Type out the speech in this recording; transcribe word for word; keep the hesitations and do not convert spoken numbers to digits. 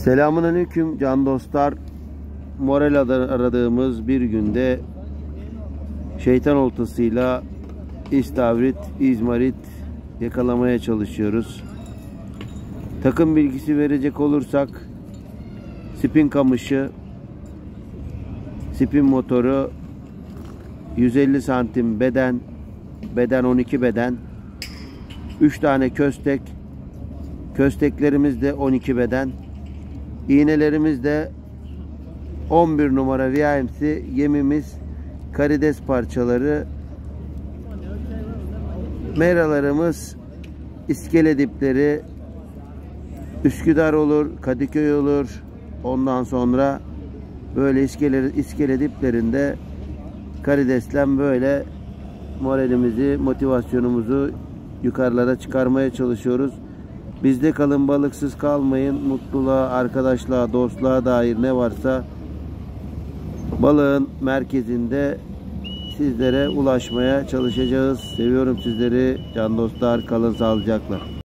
Selamünaleyküm can dostlar. Moral aradığımız bir günde şeytan oltasıyla istavrit, izmarit yakalamaya çalışıyoruz. Takım bilgisi verecek olursak spin kamışı, spin motoru, yüz elli santim beden, beden on iki beden, üç tane köstek, kösteklerimiz de on iki beden, iğnelerimiz de on bir numara V M C, yemimiz karides parçaları, meralarımız iskele dipleri, Üsküdar olur, Kadıköy olur. Ondan sonra böyle iskele, iskele diplerinde karidesle böyle moralimizi, motivasyonumuzu yukarılara çıkarmaya çalışıyoruz. Bizde kalın, balıksız kalmayın. Mutluluğa, arkadaşlığa, dostluğa dair ne varsa balığın merkezinde sizlere ulaşmaya çalışacağız. Seviyorum sizleri can dostlar. Kalın sağlıcakla.